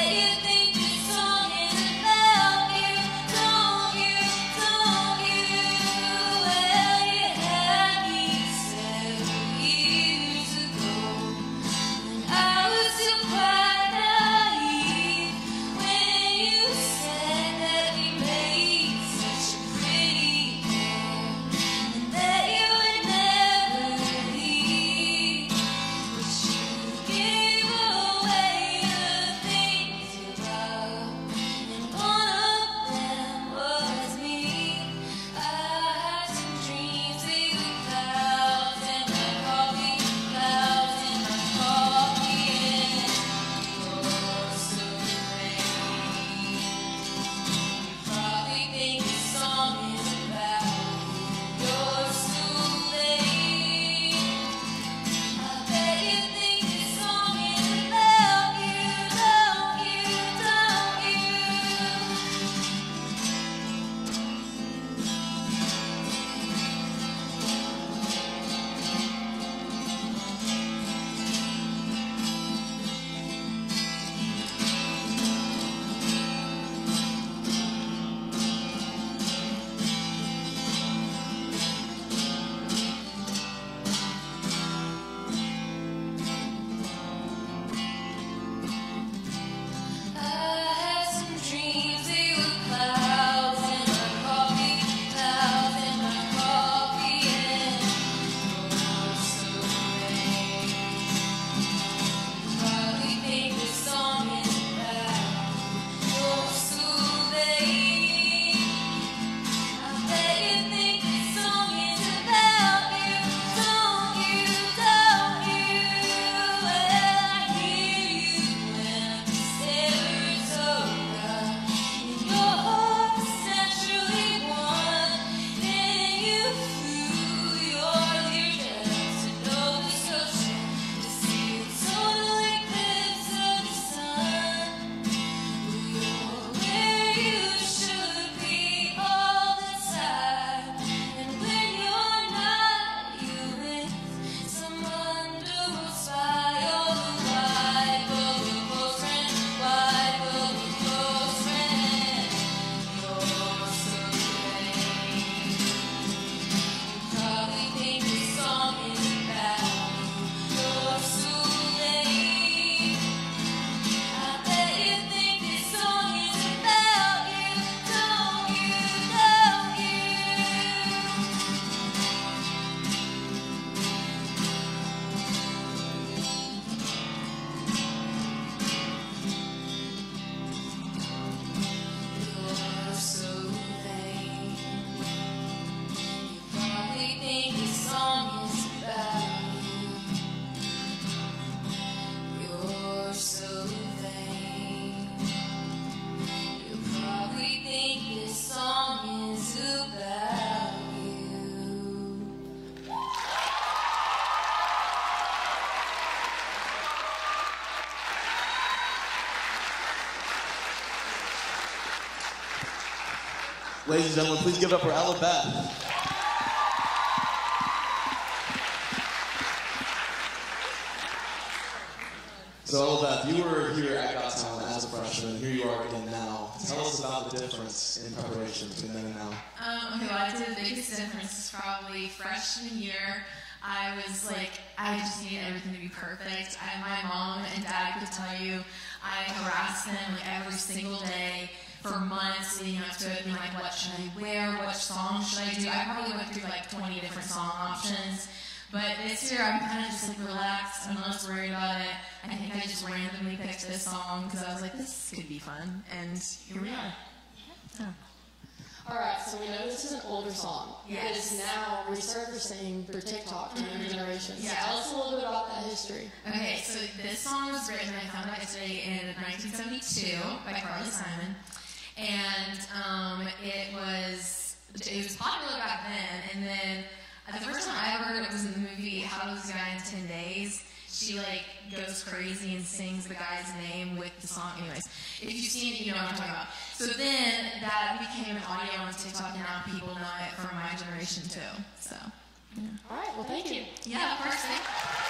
Ladies and gentlemen, please give it up for Ella Beth. So Ella Beth, you were here at Got Talent as a freshman. Here you are again now. Tell us about the difference in preparation between then and now. Okay, well, I'd say the biggest difference is probably freshman year. I just needed everything to be perfect. My mom and dad could tell you I harassed them every single day for months leading up to it, being like, what should I wear? What song should I do? I probably went through 20 different song options. But this year, I'm kind of just relaxed. I'm less worried about it. I think I just randomly picked this song because I was like, this could be fun. And here we are. Yeah. All right, so we know this is an older song. Yes. It is now resurfacing for TikTok and younger generations. Yes. Tell us a little bit about that history. Okay, so this song was written, I found out yesterday, in 1972 by Carly Simon. And it was popular back then. And then the first time I ever heard it was in the movie How to Lose a Guy in 10 Days. She goes crazy and sings the guy's name with the song. Anyways, if you've seen it, you know what I'm talking about. So then that became an audio on TikTok, and now people know it from my generation too. So, yeah. All right, well, thank you. Yeah, of course.